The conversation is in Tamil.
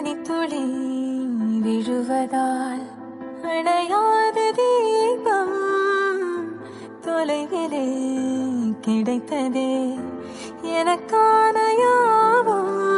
பனித்துளி விழுவதால் அணையாத தீபம் தொலைவிலே கிடைத்ததே எனக்கான யாவும்